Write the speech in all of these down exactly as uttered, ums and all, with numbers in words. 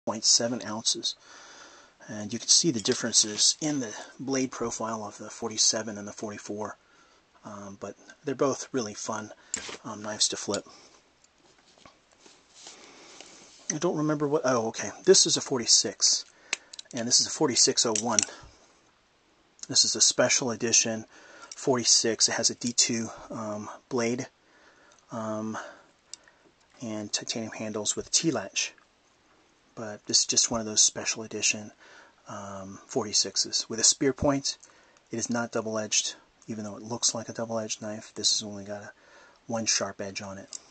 point seven ounces. And you can see the differences in the blade profile of the forty-seven and the forty-four. Um, but they're both really fun um, knives to flip. I don't remember what... Oh, okay. This is a forty-six. And this is a forty-six oh one. This is a special edition forty-six. It has a D two um, blade um, and titanium handles with T-latch. But this is just one of those special edition um, forty-sixes. With a spear point, it is not double-edged. Even though it looks like a double-edged knife, this has only got a one sharp edge on it.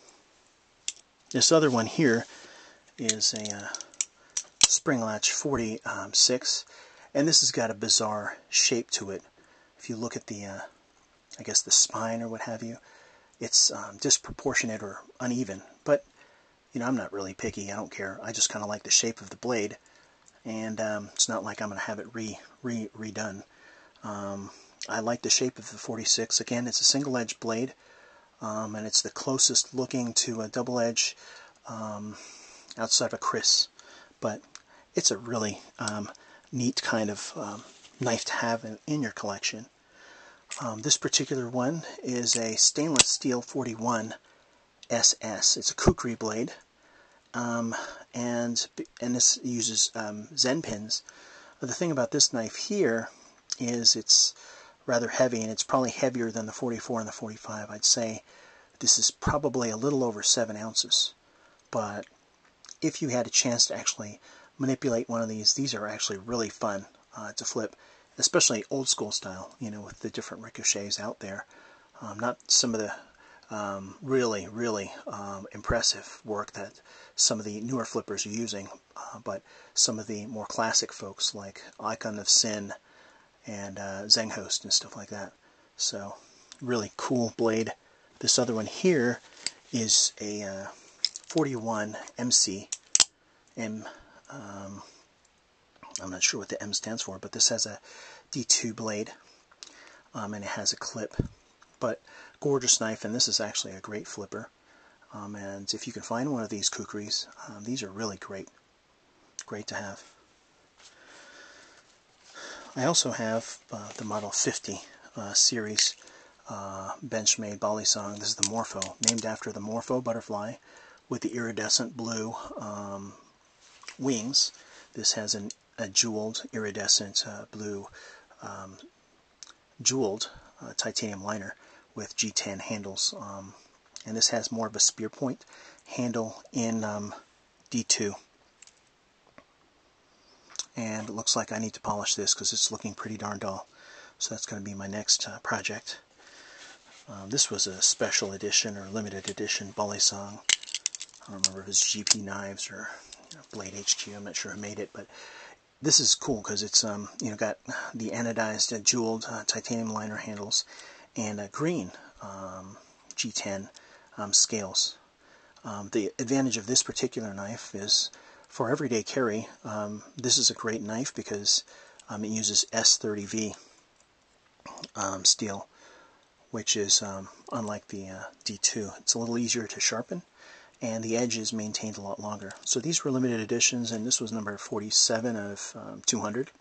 This other one here is a uh, spring latch forty-six, and this has got a bizarre shape to it. If you look at the, uh, I guess the spine or what have you, it's um, disproportionate or uneven. But you know, I'm not really picky. I don't care. I just kind of like the shape of the blade, and um, it's not like I'm going to have it re, re redone. Um, I like the shape of the forty-six. Again, it's a single-edged blade, um, and it's the closest looking to a double edge um, outside of a Chris. But it's a really um, neat kind of um, knife to have in, in your collection. Um, this particular one is a stainless steel forty-one S S. It's a kukri blade, um, and and this uses um, Zen pins. But the thing about this knife here is it's rather heavy, and it's probably heavier than the forty-four and the forty-five. I'd say this is probably a little over seven ounces. But if you had a chance to actually manipulate one of these, these are actually really fun uh, to flip, especially old school style, you know, with the different ricochets out there. Um, not some of the um, really, really um, impressive work that some of the newer flippers are using, uh, but some of the more classic folks like Icon of Sin and uh, Zenghost and stuff like that. So, really cool blade. This other one here is a uh, forty-one M C. M, um, I'm not sure what the M stands for, but this has a D two blade, um, and it has a clip. But gorgeous knife, and this is actually a great flipper. Um, and if you can find one of these kukris, um, these are really great. Great to have. I also have uh, the Model fifty uh, series uh, Benchmade Balisong. This is the Morpho, named after the Morpho butterfly with the iridescent blue um, wings. This has an, a jeweled iridescent uh, blue um, jeweled uh, titanium liner with G ten handles, um, and this has more of a spear point handle in um, D two. And it looks like I need to polish this because it's looking pretty darn dull. So that's going to be my next uh, project. Um, this was a special edition or limited edition Balisong. I don't remember if it was G P Knives or you know, Blade H Q. I'm not sure who made it, but this is cool because it's um, you know got the anodized uh, jeweled uh, titanium liner handles and uh, green um, G ten um, scales. Um, the advantage of this particular knife is for everyday carry. Um, this is a great knife because um, it uses S thirty V um, steel, which is um, unlike the uh, D two. It's a little easier to sharpen, and the edge is maintained a lot longer. So these were limited editions, and this was number forty-seven of um, two hundred.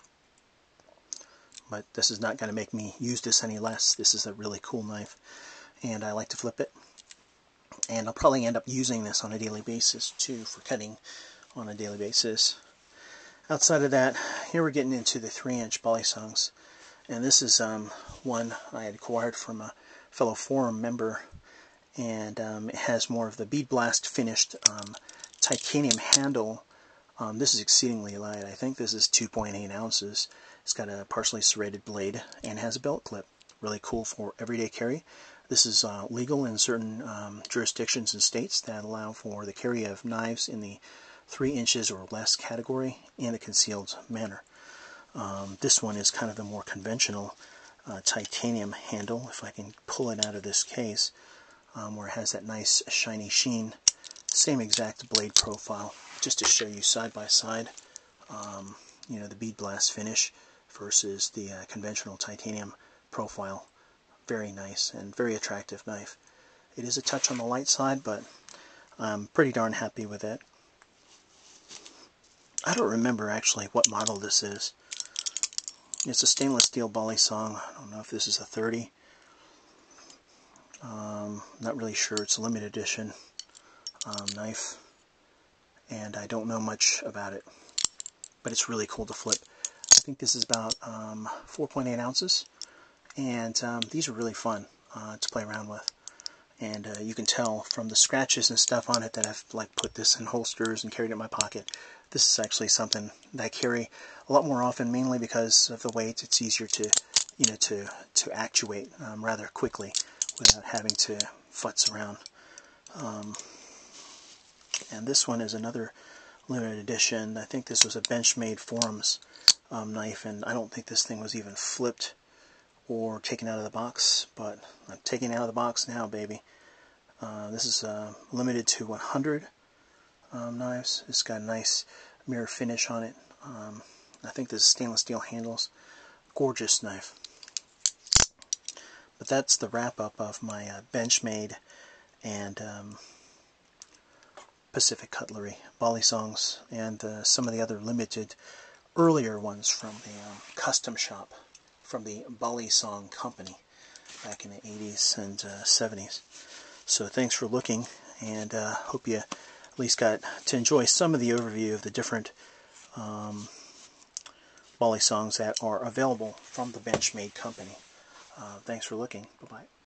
But this is not going to make me use this any less. This is a really cool knife, and I like to flip it. And I'll probably end up using this on a daily basis too, for cutting on a daily basis. Outside of that, here we're getting into the three inch Balisongs, and this is um, one I had acquired from a fellow forum member, and um, it has more of the bead blast finished um, titanium handle. Um, this is exceedingly light. I think this is two point eight ounces. It's got a partially serrated blade and has a belt clip. Really cool for everyday carry. This is uh, legal in certain um, jurisdictions and states that allow for the carry of knives in the three inches or less category in a concealed manner. Um, this one is kind of the more conventional uh, titanium handle, if I can pull it out of this case, um, where it has that nice shiny sheen. Same exact blade profile, just to show you side by side, um, you know, the bead blast finish versus the uh, conventional titanium profile. Very nice and very attractive knife. It is a touch on the light side, but I'm pretty darn happy with it. I don't remember actually what model this is. It's a stainless steel Balisong. I don't know if this is a thirty. Um, not really sure. It's a limited edition um, knife, and I don't know much about it, but it's really cool to flip. I think this is about um, four point eight ounces, and um, these are really fun uh, to play around with. And uh, you can tell from the scratches and stuff on it that I've like put this in holsters and carried it in my pocket. This is actually something that I carry a lot more often, mainly because of the weight. It's easier to, you know, to to actuate um, rather quickly without having to futz around. Um, and this one is another limited edition. I think this was a Benchmade Forums um, knife, and I don't think this thing was even flipped or taken out of the box, but I'm taking it out of the box now, baby. Uh, this is uh, limited to one hundred um, knives. It's got a nice mirror finish on it. Um, I think this is stainless steel handles. Gorgeous knife. But that's the wrap-up of my uh, Benchmade and um, Pacific Cutlery Balisongs, and uh, some of the other limited earlier ones from the um, custom shop from the Balisong company back in the eighties and uh, seventies. So thanks for looking, and uh, hope you at least got to enjoy some of the overview of the different um, Balisongs that are available from the Benchmade company. Uh, thanks for looking. Bye-bye.